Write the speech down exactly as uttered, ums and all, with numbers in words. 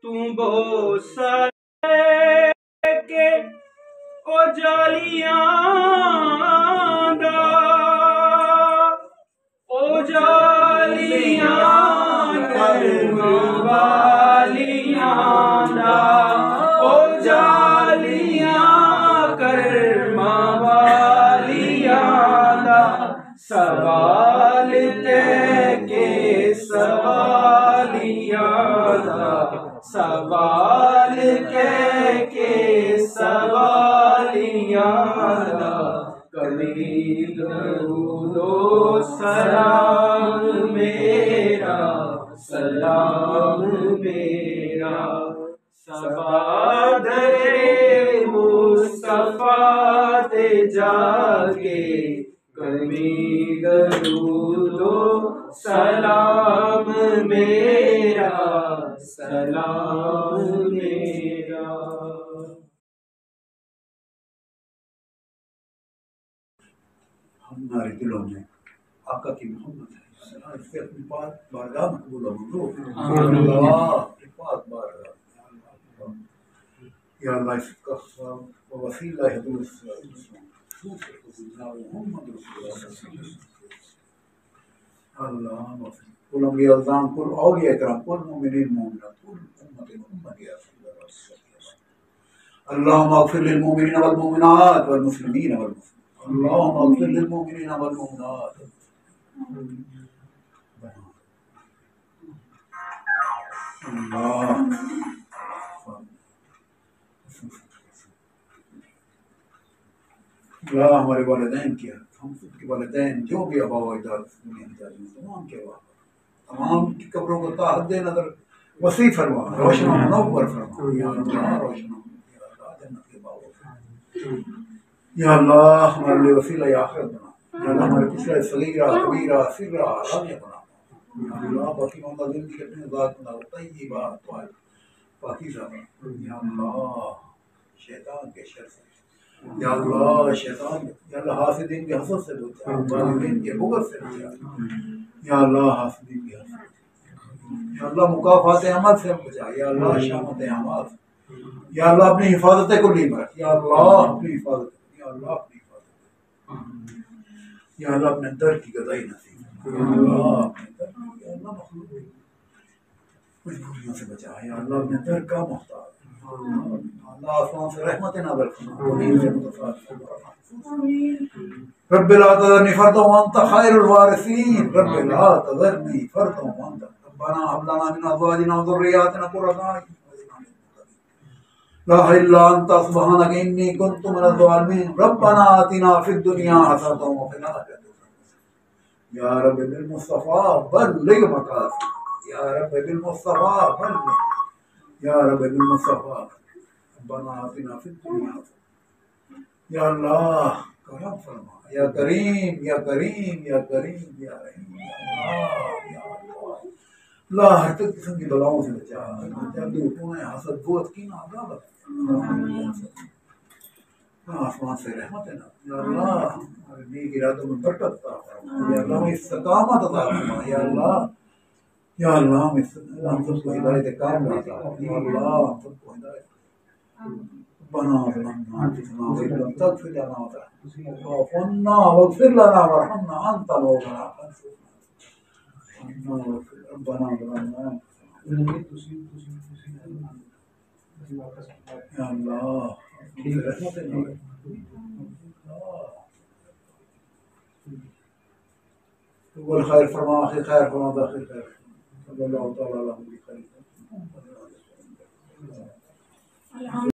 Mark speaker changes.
Speaker 1: تو بوسہ کے او جالیاں دا او جالیاں کرم والیاں دا او جالیاں کرم والیاں دا سوال تے کے سوالیاں دا سوال کے کے سوالیاں دا کبھی درود و سلام میرا سلام میرا سوادر مصطفیٰ تے جاگے کبھی درود و سلام میرا سلام میرا.
Speaker 2: ہمارے دلوں میں آقا کی محمد ہے اس کے اپنی پاک بارگاہ میں قبول و منظور اللہ کی پاک بارگاہ یا اللہ اس کا وسیلہ ہے دوست محمد رسول اللہ اللہ کل انبیاء الزام کل اولیاء کرام کل مومنین مومنات کل امت محمد یا رسول اللہ اللہم اغفر للمؤمنین والمؤمنات والمسلمین والمسلمات اللهم اغفر للمؤمنين والمؤمنات اللہ اللہ ہمارے والدین کیا ہم سب کے والدین جو بھی آبا و اجداد دنیا میں جاری ہیں تمام کے آبا تمام کی قبروں کو تا حد نظر وسیع فرما روشن و منور فرما یا اللہ روشن یا اللہ جنت کے باغوں یا اللہ ہمارے لیے وسیلہ یا آخرت بنا یا اللہ ہمارے پچھلے صغیرہ کبیرہ سرہ علانیہ بنا یا اللہ باقی مولا زندگی اپنے ذات بنا طیبہ پاکیزہ بنا یا اللہ شیطان کے شر سے یا اللہ شیطان یا اللہ حاسدین کے حسد سے بچا ظالمین کے بغض سے بچا یا اللہ حاسدین کے حسد یا اللہ مکافات عمل سے بچا یا اللہ شامت اعمال یا اللہ اپنی حفاظت کلی میں یا اللہ اپنی حفاظت یا اللہ اپنی حفاظت یا اللہ اپنے در کی گدائی نصیب یا اللہ اپنے در یا اللہ مخلوق مجبوریوں سے بچا یا اللہ اپنے در کا محتاج اللہ آسمان سے رحمت نازل فرما زمین سے متصاعد فرما رب لا تذرنی فردا وانت خیر الوارثین رب لا تذرنی فردا وانت ربنا هب لنا من ازواجنا وذرياتنا قرة اعين لا اله الا انت سبحانك اني كنت من الظالمين ربنا آتنا في الدنيا حسنة وفي الآخرة يا رب بالمصطفى بلغ مقاصد يا رب بالمصطفى بلغ يا رب بالمصطفى ربنا آتنا في الدنيا يا الله کرم فرما یا کریم یا کریم یا کریم یا رحیم یا اللہ یا اللہ اللہ ہر تک قسم کی بلاؤں سے بچا جلدی اٹھونے حسد بوت کی نا عذابت آسمان سے رحمت ہے نا یا اللہ ہمارے نیک ارادوں میں برکت عطا فرما یا اللہ ہمیں استقامت عطا فرما یا اللہ یا اللہ ہم سب کو ہدایت کاملہ عطا فرما یا اللہ ہم سب کو ہدایت ربنا ظلمنا انفسنا وان لم تغفر لنا وترحمنا واغفر لنا وارحمنا انت مولانا ربنا ظلمنا یا اللہ تو الخير فرما اخي خير فرما داخل خير صلى الله تعالى على محمد